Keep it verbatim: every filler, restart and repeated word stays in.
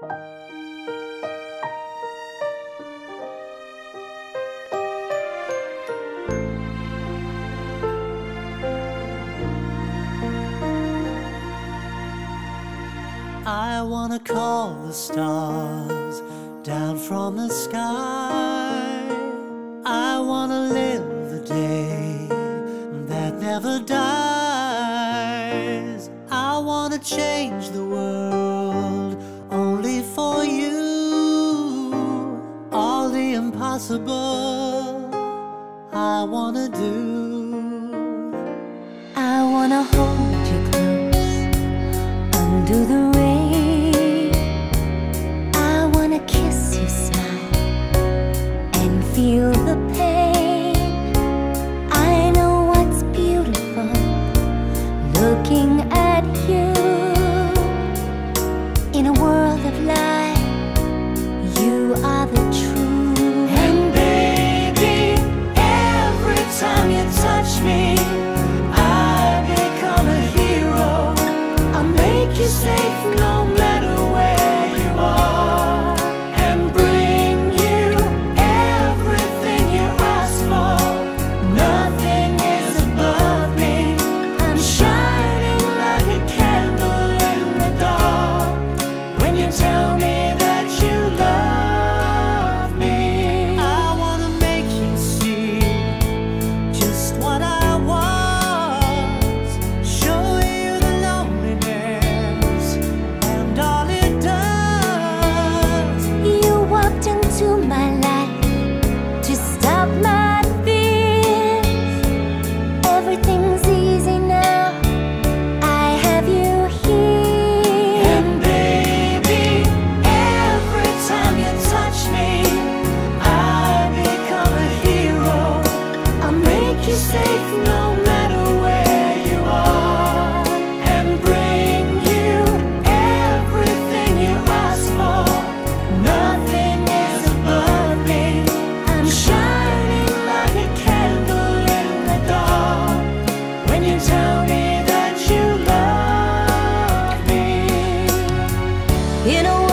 I wanna call the stars down from the sky. I wanna live the day that never dies. I wanna change the world only for you. All the impossible I wanna do. I wanna hold you close under the rain. I wanna kiss you, smile, and feel the pain. I know what's beautiful looking at you. In a world of light, you are the truth. And baby, every time you touch me, I become a hero. I'll make you safe no matter where you are, and bring you everything you ask for. Nothing is above me. I'm shining like a candle in the dark when you tell me that you love me. I wanna make you see just what I was, show you the loneliness and all it does. You walked into my life to stop my fears. Everything's easy now, I have you here. And baby, every time you touch me, I become a hero. I'll make you safe no matter where you are, and bring you everything you ask for. Nothing is above me. I'm shining like a candle in the dark when you tell me that you love me. In a